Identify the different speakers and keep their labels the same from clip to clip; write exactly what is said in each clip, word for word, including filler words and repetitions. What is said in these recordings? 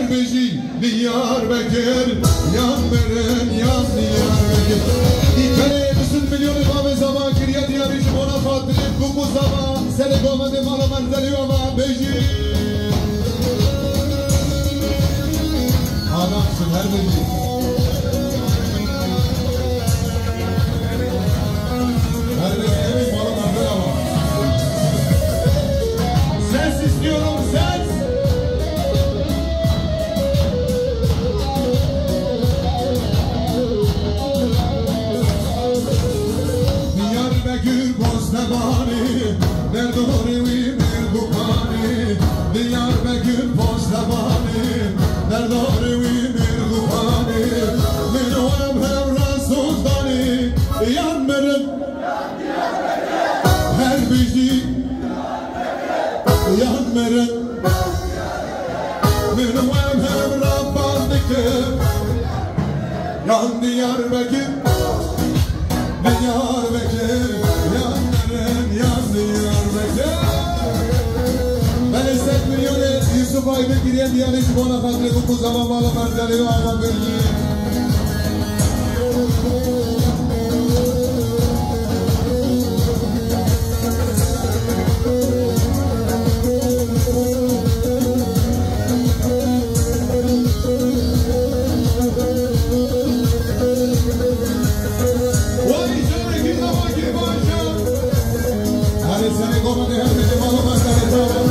Speaker 1: her beji Diyarbakır yan veren yan Diyarbakır İkale bütün milyonu kame zaman kiriye diyarıcı ona fatırıp kuku zaman seni komedi malı manzeli ama beji adamsın her beji her beji malı manzeli ama ses istiyorum ses Diyarbakır Bostabani Derdori bir bukani Diyarbakır Bostabani Derdori bir bukani Minu hem hem Rasultani Yanmerim her bizi Yanmerim Minu hem hem Rabbandıkı Yan Diyarbakır Diyarbakır yanların yan Diyarbakır ben esek milyonu Yusuf Aydın giriyen diyanı şu bana fatri kuku zaman bana merdali ve ama bilgi Seni komedi her biri maluma sarıtalım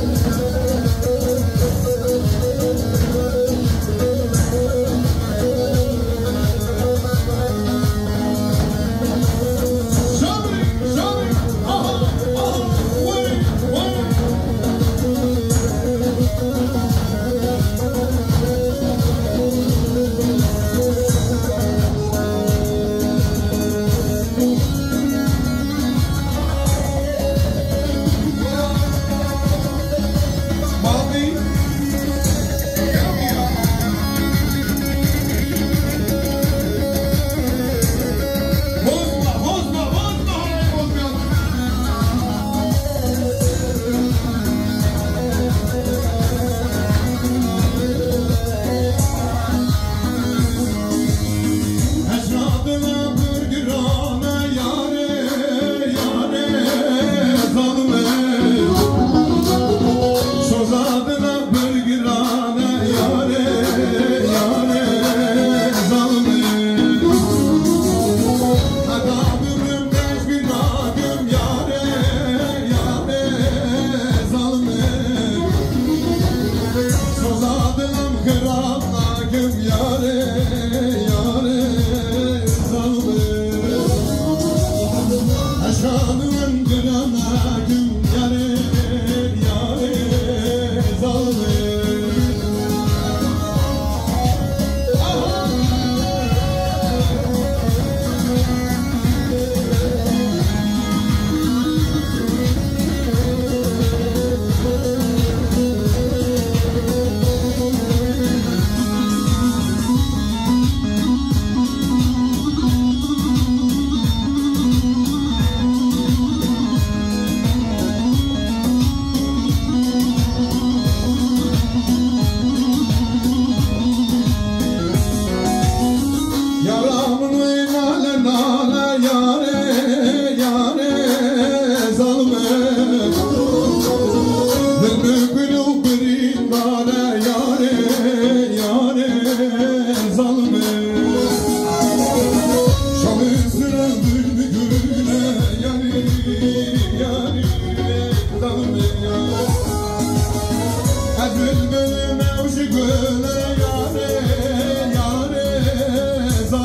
Speaker 1: Şabri, şabri, aha, aha, vay, vay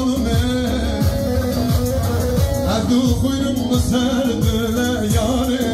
Speaker 1: Kuyruğumu serdiler yâre